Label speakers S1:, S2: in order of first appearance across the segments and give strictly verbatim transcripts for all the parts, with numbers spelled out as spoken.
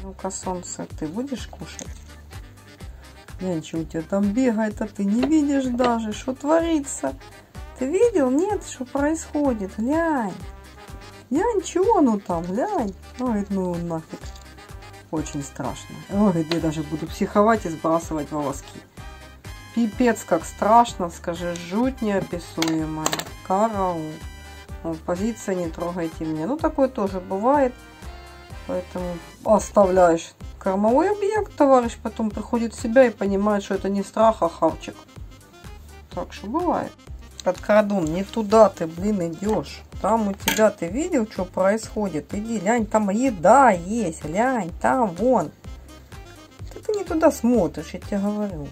S1: Ну-ка, солнце, ты будешь кушать? Нянча у тебя там бегает, а ты не видишь даже, что творится. Ты видел? Нет, что происходит? Глянь. Глянь, чего ну там, глянь. Ой, ну нафиг. Очень страшно. Ой, я даже буду психовать и сбрасывать волоски. Пипец, как страшно, скажи, жуть неописуемая. Караул. Вот, позиция не трогайте меня. Ну, такое тоже бывает. Поэтому оставляешь кормовой объект, товарищ потом приходит в себя и понимает, что это не страх, а хавчик. Так что бывает. Подкрадун, не туда ты, блин, идешь. Там у тебя, ты видел, что происходит? Иди, глянь, там еда есть, глянь, там, вон. Ты, ты не туда смотришь, я тебе говорю.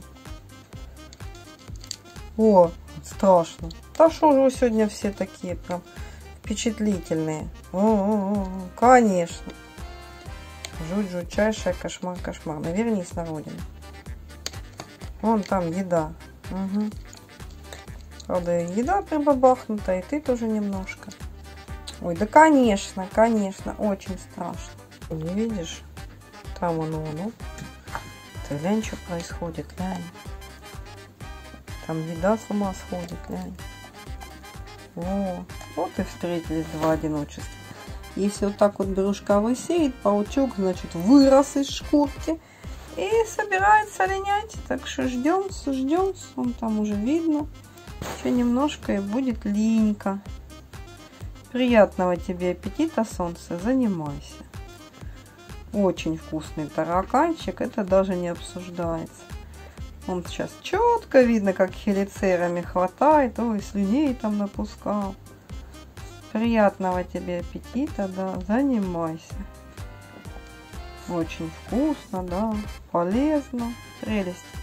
S1: О, страшно. Да что же вы сегодня все такие прям впечатлительные? О -о -о, конечно. Жуть, жутчайшая, кошмар, кошмар. Навернись на родину. Вон там еда. Угу. Правда, еда прибабахнута, и ты тоже немножко. Ой, да конечно, конечно, очень страшно. Не видишь? Там оно, оно. Ты глянь, что происходит, глянь. Там еда с ума сходит, глянь. О, вот и встретились два одиночества. Если вот так вот брюшка высеет, паучок, значит, вырос из шкурки и собирается линять. Так что ждем, ждем, он там уже видно. Еще немножко и будет линька. Приятного тебе аппетита, солнце, занимайся. Очень вкусный тараканчик, это даже не обсуждается. Он сейчас четко видно, как хелицерами хватает. Ой, слюней там напускал. Приятного тебе аппетита, да, занимайся. Очень вкусно, да, полезно, прелесть.